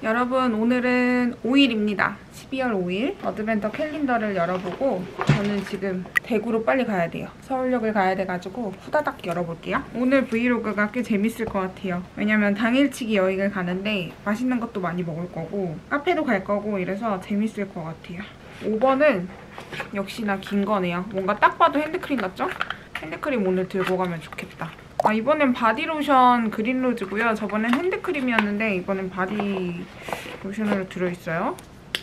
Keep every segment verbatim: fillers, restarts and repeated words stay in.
여러분 오늘은 오일입니다. 십이월 오일 어드벤처 캘린더를 열어보고 저는 지금 대구로 빨리 가야 돼요. 서울역을 가야 돼가지고 후다닥 열어볼게요. 오늘 브이로그가 꽤 재밌을 것 같아요. 왜냐면 당일치기 여행을 가는데 맛있는 것도 많이 먹을 거고 카페도 갈 거고 이래서 재밌을 것 같아요. 오 번은 역시나 긴 거네요. 뭔가 딱 봐도 핸드크림 같죠? 핸드크림 오늘 들고 가면 좋겠다. 아, 이번엔 바디로션 그린로즈고요. 저번엔 핸드크림이었는데 이번엔 바디로션으로 들어있어요.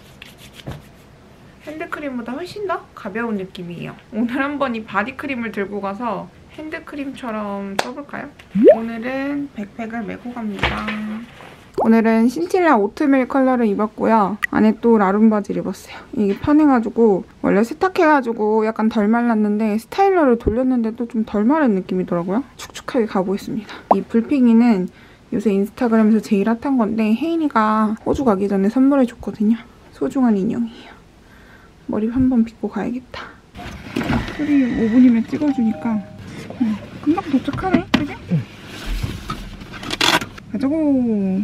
핸드크림보다 훨씬 더 가벼운 느낌이에요. 오늘 한번 이 바디크림을 들고 가서 핸드크림처럼 써볼까요? 오늘은 백팩을 메고 갑니다. 오늘은 신틸라 오트밀 컬러를 입었고요. 안에 또 라룸 바지를 입었어요. 이게 편해가지고 원래 세탁해가지고 약간 덜 말랐는데 스타일러를 돌렸는데 또 좀 덜 마른 느낌이더라고요. 축축하게 가보겠습니다. 이 불핑이는 요새 인스타그램에서 제일 핫한 건데 혜인이가 호주 가기 전에 선물해줬거든요. 소중한 인형이에요. 머리 한번 빗고 가야겠다. 소리 오 분이면 찍어주니까 음, 금방 도착하네. 그지? 응. 가자고.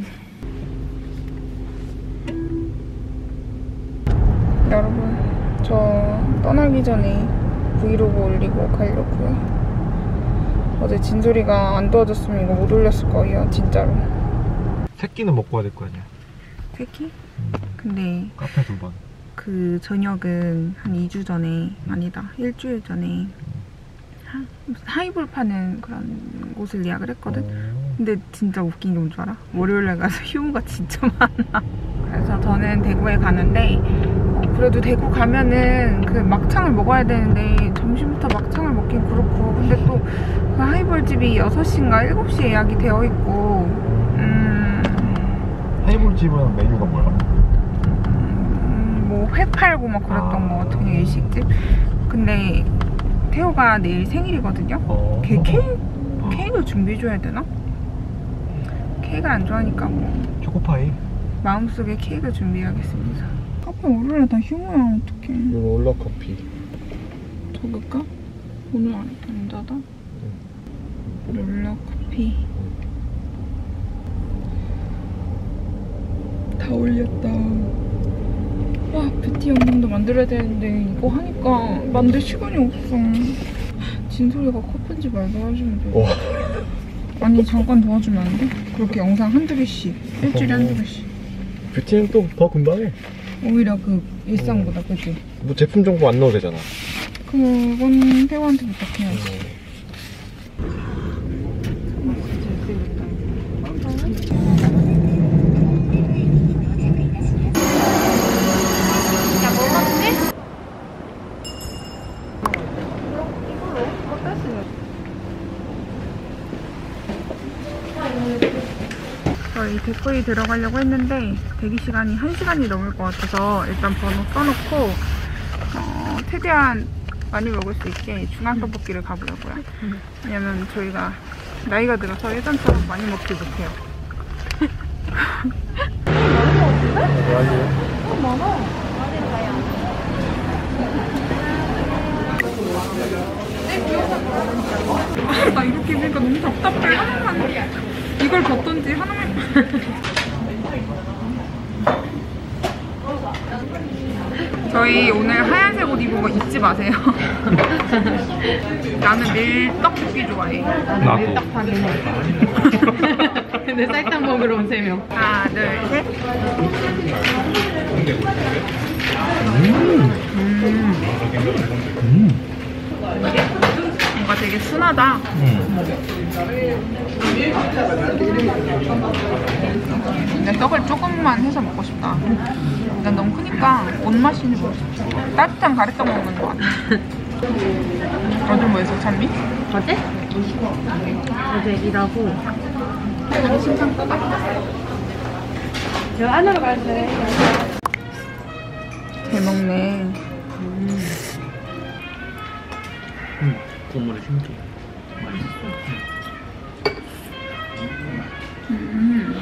여러분, 저 떠나기 전에 브이로그 올리고 가려고요. 어제 진솔이가 안 도와줬으면 이거 못 올렸을 거예요, 진짜로. 새끼는 먹고 와야 될 거 아니야? 새끼? 음. 근데 카페 두 번. 그 저녁은 한 이 주 전에, 아니다, 일주일 전에 하, 하이볼 파는 그런 곳을 예약을 했거든? 오. 근데 진짜 웃긴 게 뭔 줄 알아? 월요일날 가서 휴무가 진짜 많아. 그래서 저는 대구에 가는데 어, 그래도 대구 가면은 그 막창을 먹어야 되는데 점심부터 막창을 먹긴 그렇고 근데 또 그 하이볼집이 여섯 시인가 일곱 시에 예약이 되어 있고 음... 하이볼집은 메뉴가 뭐야? 음, 뭐 회 팔고 막 그랬던 아... 거 같은 일식집? 근데 태호가 내일 생일이거든요? 어... 걔 케이크, 케이크를 준비해줘야 되나? 케이크를 안 좋아하니까 뭐 초코파이? 마음속에 케이크를 준비해야겠습니다. 카페 월요일에 다 휴무야. 어떡해. 이거 롤러커피 적을까? 오늘 안, 안 닫아? 응. 롤러커피 다 올렸다. 와, 뷰티 영상도 만들어야 되는데 이거 하니까 만들 시간이 없어. 진솔이가 커피인지 말도 하시면 돼. 와. 아니 잠깐 도와주면 안 돼? 그렇게 영상 한두 개씩 일주일에 어... 한두 개씩. 뷰티는 또 더 금방 해. 오히려 그 일상보다. 어... 그치? 뭐 제품 정보 안 넣어도 되잖아. 그건 태호한테 부탁해야지. 야, 뭐 먹지? 이걸로? 어땠어요? 저희 데코에 들어가려고 했는데 대기 시간이 한 시간이 넘을 것 같아서 일단 번호 써놓고 어, 최대한 많이 먹을 수 있게 중앙떡볶이를 가보려고요. 왜냐면 저희가 나이가 들어서 예전처럼 많이 먹지 못해요. 많은 것 같은데? 어, 많아. 아, 나 이렇게 입으니까 너무 답답해. 하나만 이걸 벗던지 하나만. 저희 오늘 하얀색 옷 입은 거 잊지 마세요. 나는 밀떡볶이 좋아해. 나도. 밀떡파기. 근데 쌀떡 먹으러 온 세 명. 하나, 둘, 셋. 음. 음. 뭔가 되게 순하다. 음. 근데 떡을 조금만 해서 먹고 싶다. 난 너무 크니까 뭔 맛인지 모르겠어. 따뜻한 가래떡 먹는 것 같아. 어제 뭐 했어, 찬미? 어제? 어제 일하고. 심상 떠봐. 저 안으로 가세요. 잘 먹네. 음. 음, 국물이 신기해. 맛있어. 음.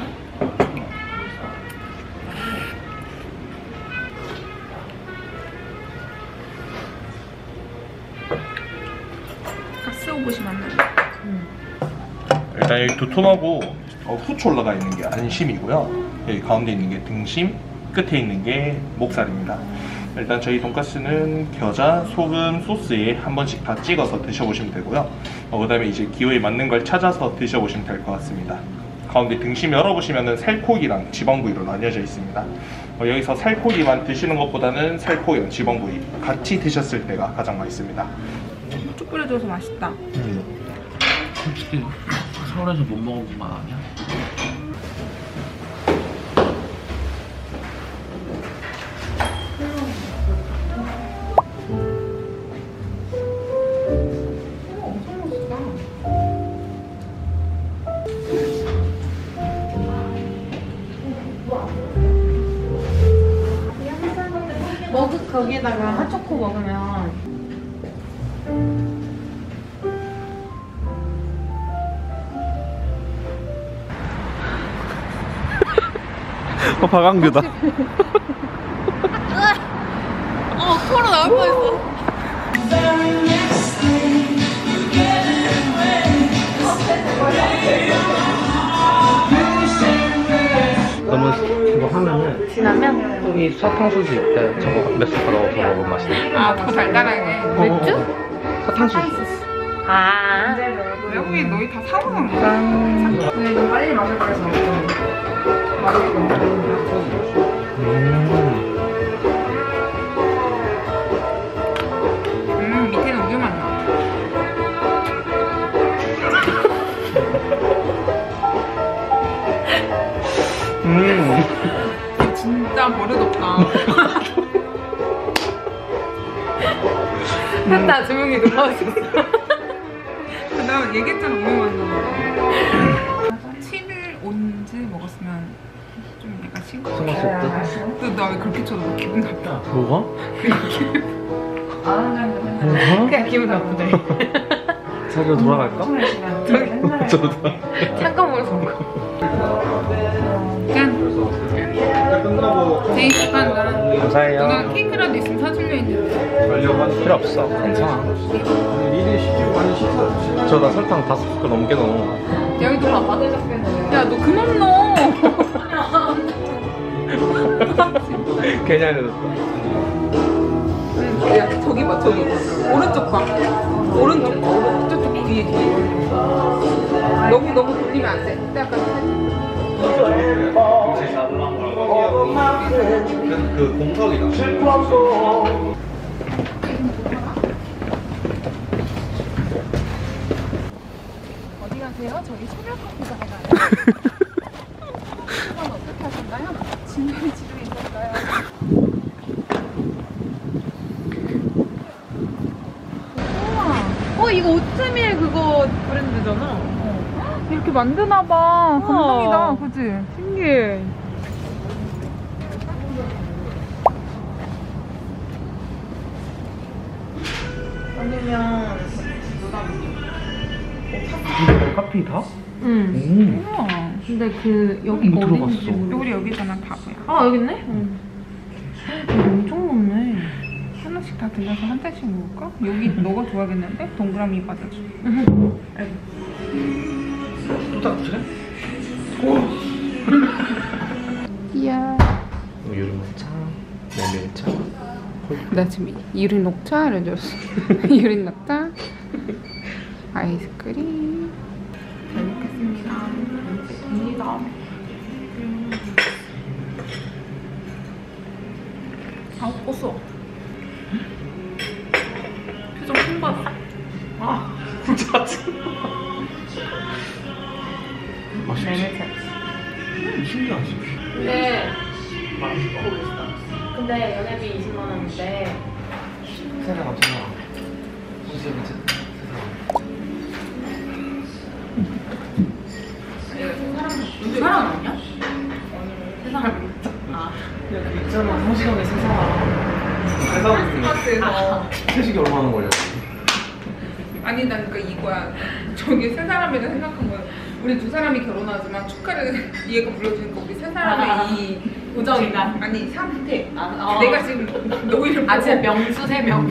가스오봇이 맞나요? 음. 일단 여기 두툼하고 어, 후추 올라가 있는 게 안심이고요. 여기 가운데 있는 게 등심, 끝에 있는 게 목살입니다. 일단 저희 돈가스는 겨자, 소금, 소스에 한 번씩 다 찍어서 드셔보시면 되고요. 어, 그 다음에 이제 기호에 맞는 걸 찾아서 드셔보시면 될 것 같습니다. 가운데 등심 열어보시면 살코기랑 지방부위로 나뉘어져 있습니다. 어, 여기서 살코기만 드시는 것보다는 살코기랑 지방부위 같이 드셨을 때가 가장 맛있습니다. 쭉 뿌려줘서 맛있다. 음. 솔직히 서울에서 못 먹어본 맛 아니야? 머그 거기에다가 핫초코 먹으면 어, 박광규다. 어 코로 나올 뻔했어. 너무 이거 하면은 지나면 이 사탕수수 있대. 저거 몇 숟가락 넣어서 먹으면 맛있네. 아, 더 달달하게. 맥주? 사탕수수. 아 여기 너희 다 사오는 거야? 근데 이거 빨리 마실 거라서 좀 맛있고. 음. 음, 밑에는 우유 맛 나. 음. 진짜 버릇없다. 했다 조용히 누워있어. 나 얘기했잖아, 우유 맛 나. 칩을 온즈 먹었으면 좀 약간 싱거워. 스마트 근데 나 왜 그렇게 쳐도 기분 나빠. 뭐가? 뭐가? 그냥 기분 나쁘대. 자기로 돌아갈까? 저도 잠깐 먹어서 먹어. 짠. 제이 축하한다. 감사해요. 누나 케이크라도 있으면 사주려 했는데. 필요 없어. 괜찮아. 저 나 설탕 다섯 숟갈 넘게 넣어. 여기도 봐봐. 야, 너 그만 넣어. 괜히 알려줬어. 응, 야, 저기 봐, 저기. 오른쪽 봐. 오른쪽 봐. 오른쪽 저쪽 뒤에, 뒤에. 너무, 너무 돌리면 안 돼. 근데 약간 그 공석이다. 어디 가세요? 저희 소멸 커피가 가요. 이건 어떻게 하셨나요? 진열이 집에 있었어요. 어 이거 오트밀 그거 브랜드잖아. 이렇게 만드나봐. 감동이다. 감동이다. 그치? 신기해. 아니면 커피 다? 응. 음. 우와. 근데 그 여기 뭐 어딘지 들어갔어? 모르겠어. 우리 여기잖아, 바보야. 아 여기 있네. 응. 이거 엄청 높네. 하나씩 다 들려서 한 잔씩 먹을까? 여기 너가 좋아하겠는데? 동그라미 받아줘. 또 닦으시네? 이야. 유리차, 메밀차. 나 지금 유린 녹차를 줬어. 유린 녹차. 아이스크림. 잘 먹겠습니다. 됩니다. 아, 고소. 표정 킹받았어. 아 메밀차. 신기하지? 근데 근데 연회비 이십만 원인데 세상 없잖아. 무슨 무슨 두 사람 아니야? 세 사람. 아 여기 있잖아. 한 시간에 세 사람. 스마트에서. 채식이 얼마나 걸려? 아니, 난 그러니까 이거야. 저기 세 사람이라 생각한 거야. 우리 두 사람이 결혼하지만 축가를 얘가 불러주니까 우리 세 사람의 아, 이 우정이다. 아니 상태. 아, 어. 내가 지금 너 이름 아 진짜 명수 세 명.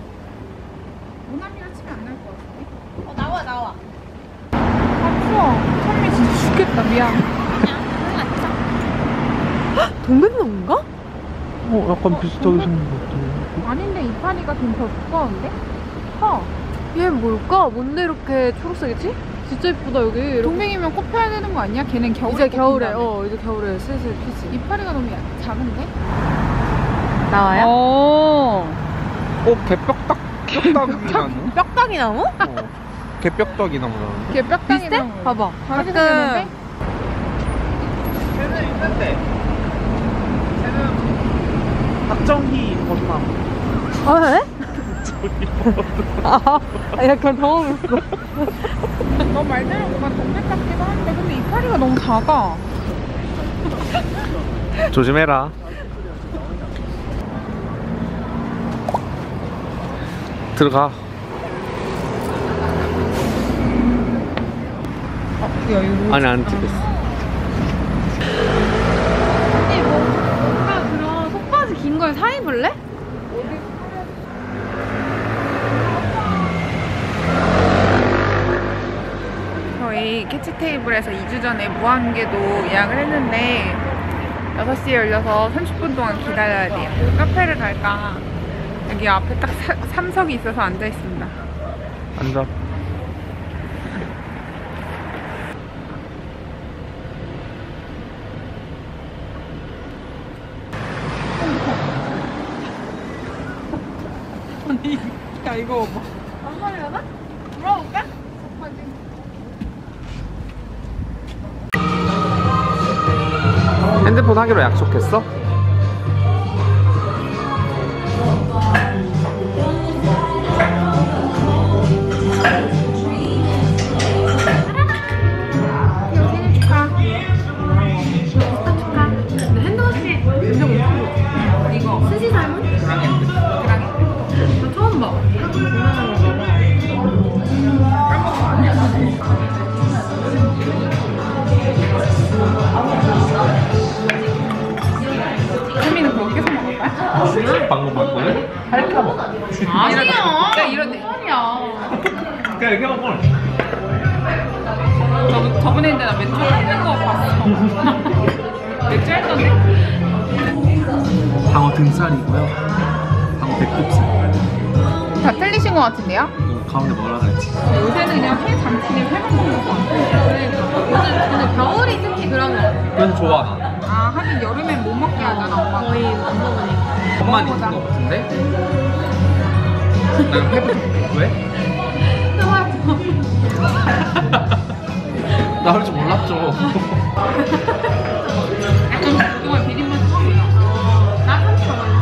모나미라 치면 안 날 것 같은데? 어 나와 나와. 아 추워. 선미 진짜 죽겠다. 미안. 동백나무인가? 어, 약간 비슷하게 생긴 것 같아. 아닌데 이파리가 좀 더 두꺼운데? 커. 얘 뭘까? 뭔데 이렇게 초록색이지? 진짜 예쁘다 여기. 이렇게. 동백이면 꽃 펴야 되는 거 아니야? 걔는 겨울에 이제 겨울에 꽃 핀다며. 어 이제 겨울에 슬슬 피지. 이파리가 너무 야- 작은데? 나와요? 오. 어, 개뼈딱, 뼈딱이 나무? 뼈다귀 나무? 어, 개뼈딱이 나무라는. 걔 뼈다귀 비슷해? 나무. 봐봐. 다르게 가끔 생겼는데? 쟤는 있는데. 쟤는 박정희 버드나무. 아 왜? 아, 약간 당황했어. 너 말대로 뭔가 동백 같기도 한데 근데 이파리가 너무 작아. 조심해라. 들어가. 여유로. 아니, 안 찍겠어. 언니 뭐 뭔가 그런 속바지 긴 걸 사 입을래? 저희 캐치 테이블에서 이 주 전에 무한궤도 예약을 했는데 여섯 시에 열려서 삼십 분 동안 기다려야 돼요. 카페를 갈까? 여기 앞에 딱 삼 석이 있어서 앉아 있습니다. 앉아. 야 이거 뭐 안 말려나? 물어볼까? 핸드폰 하기로 약속했어? 근데 핸드워시 진짜 못 이거 스시 삶은? 나 처음 봐. 혜미는 그거 계속 먹을 거야? 방금 봤거든? 아니야. 야 이런데 아니야. 그냥 이렇게 먹어. 저도 저번에 했는데 나 맥주 하는 거 봤어. 맥주 했던데? 방어 등살이고요. 방어 배꼽살. 다 틀리신 것 같은데요? 가운데 뭐라 그랬지? 요새는 그냥 회 잠치는 회만 먹는 거 같아. 근데 겨울이 특히 그런 거 같아. 그래서 좋아, 나. 아 하긴 여름엔 못 먹게 하잖아 엄마가. 거의 안 먹으니까. 엄마는 먹어보자. 있는 거 같은데? 난 회부터 왜? 나 할 줄 몰랐죠. 약간 그동안 비린맛 처음이야. 나 삼십 좋아해,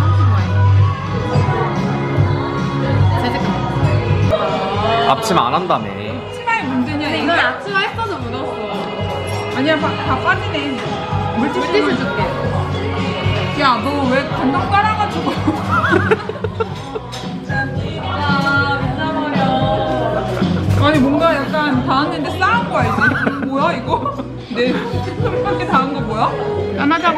삼십 좋아해. 앞치마 안 한다며. 치마의 문제냐? 근데 이건 아침에 했어도 묻었어. 아니야 다, 다 빠지네. 물티슈 줄게. 야 너 왜 간장 깔아가지고. 아, 미쳐버려. 아니 뭔가 약간 닿았는데 싸한 거 알지? 뭐야 이거? 내 손밖에 닿은 거 뭐야? 짠하자고.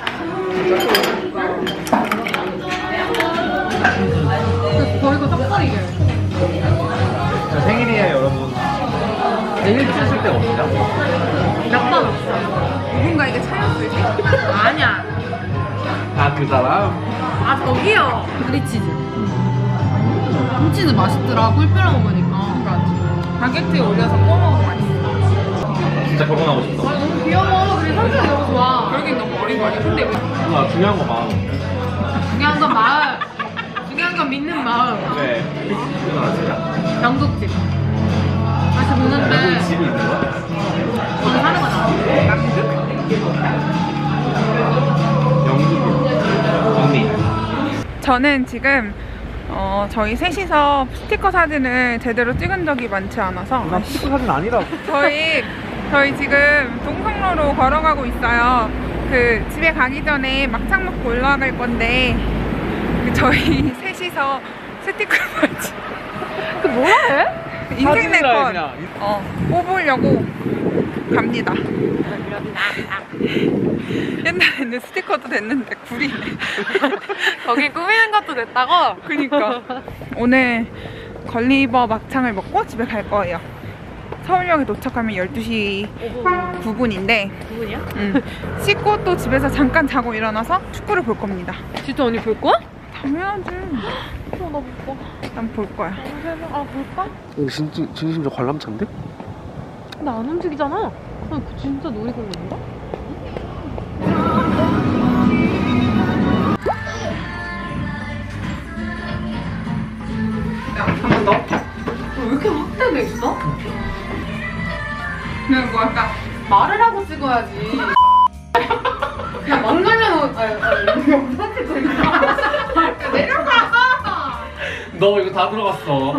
버리고 턱걸이게. 저 생일이에요, 여러분. 생일 쓰실 데가 없냐? 몇번 없어. 누군가에게 차였을 때? 아니야. 아, 그 사람? 아, 저기요. 브리치즈. 김치즈 맛있더라. 꿀뼈랑 먹으니까. 바게트에 올려서 구워 먹으면 맛있어. 진짜 결혼하고 싶다. 아, 너무 귀여워. 그리고 성격이 너무 좋아. 그러긴 너무 어린 거 아니야? 근데 왜? 누나, 중요한 거 봐. 중요한 건 마음. 중요한 건 믿는 마음. 왜? 누나, 진짜. 영국집. 다시 보는데 여기 집이 있는 거야? 거기 사는 거잖아. 영국이요. 언니. 저는 지금 어, 저희 셋이서 스티커 사진을 제대로 찍은 적이 많지 않아서 나 피부 사진 아니라고. 저희 저희 지금 동성로로 걸어가고 있어요. 그 집에 가기 전에 막창 먹고 올라갈 건데 그 저희 셋이서 스티커 사진 그 뭐라 해? 인생 사진이라 해, 네컷 그냥. 어, 뽑으려고 갑니다. 옛날에는 스티커도 됐는데 구리네. 거기 꾸미는 것도 됐다고? 그니까 오늘 걸리버 막창을 먹고 집에 갈 거예요. 서울역에 도착하면 열두 시 구 분인데 구 분이야? 응. 씻고 또 집에서 잠깐 자고 일어나서 축구를 볼 겁니다. 진짜 언니 볼 거야? 당연하지. 어, 나못 봐. 난 볼 거야. 아, 볼까? 여기 진짜 진심저 관람차인데? 근데 안 움직이잖아. 아, 그 진짜 놀이공원인가? 한 번 더. 왜 이렇게 확대돼 있어? 그냥 뭐 아까 말을 하고 찍어야지. 그냥 망가면 아유, 아유, 영상을 찍어. 내려가. 너 이거 다 들어갔어.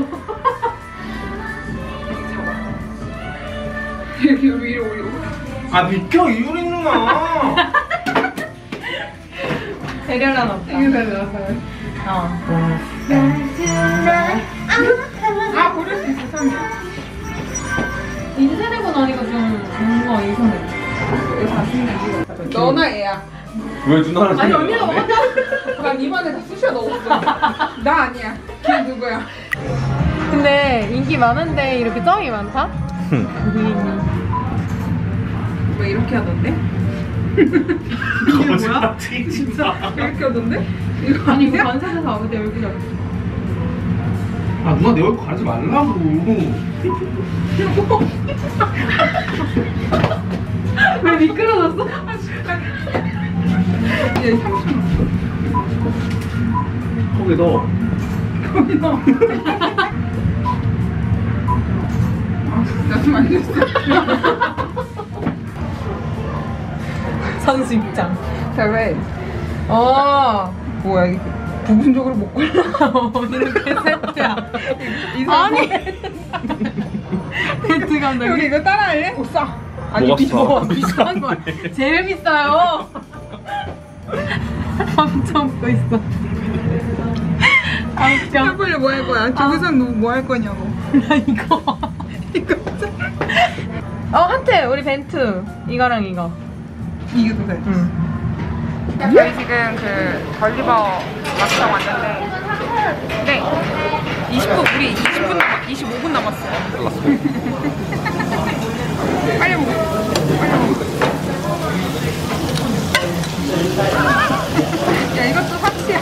이렇게 위로 올리고. 아 비켜 이효리 누나. 배려는 없다. 이게 잘 나왔어요. 어. 아 고를 수 있어 선이야. 인쇄되고 나니까 좀 뭔가 이상해. 너나 얘야. 왜 누나를 아니 언니가 생각해? 먼저. 난 입안에 다 쑤셔 넣었어. 나 아니야. 걔 누구야? 근데 인기 많은데 이렇게 짱이 많다? 왜 이렇게 하던데? 이게 뭐야? 진짜. 이렇게 하던데? 이거 아니 그 아니야? 관상에서 아무데 얼굴 잡고. 아 누나 내 얼굴 가리지 말라고. 왜 미끄러졌어? 얘 삼십 거기 넣어. 거기 넣어. 나 좀 안 됐어. 선수 입장. 자 왜? 어. 뭐야 이게 부분적으로 못 골라. 이렇게 세트야. 아니. 벤트 감독. 여기 이거 따라할래? 못 사. 아니 뭐가 비싸. 싸? 비싼 거야. 제일 비싸요. 엄청 웃고 있어. 아 웃겨. 해볼래 뭐 할 거야? 조규성 너 뭐 할 거냐고. 나 이거. 이거 어 하트 우리 벤트 이거랑 이거. 이게도 돼. 응. 저희 지금 그 걸리버 막상 왔는데 네 이십 분 우리 이십 분 남았 이십오 분 남았어요. 빨리 먹어. 빨리 먹어. 야 이것도 삭시야.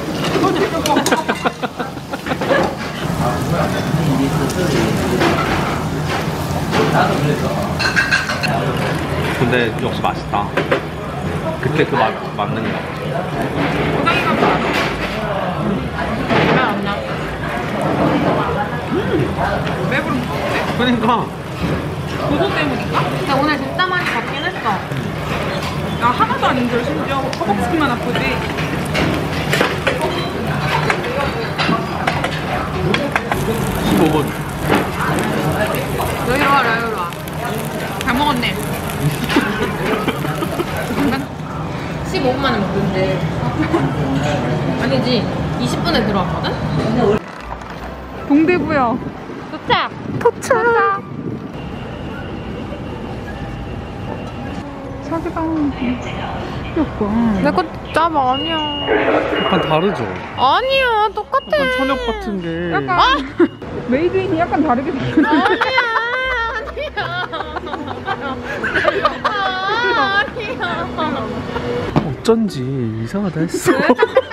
근데 역시 맛있다. 그때 그 맛 맞는 거. 고양이 가면 안 돼. 왜 없냐? 왜 부른 건데? 그러니까 그거 때문인가? 근데 오늘 진짜 많이 걷긴 했어. 나 하나도 안 힘들어. 심지어 허벅지만 아프지. 십오 분. 여기로 와 여기로 와. 다 먹었네. 십오 분 만에 먹는데 아니지 이십 분에 들어왔거든? 동대구요. 도착! 도착. 사기당 귀엽다. 내거 짜봐 아니야. 약간 다르죠? 아니야 똑같아. 약간 천엽 같은 게. 약간 메이드인이 약간 다르게 생겼네. 아니야 아니야. 아, 아니야. 어쩐지 이상하다 했어.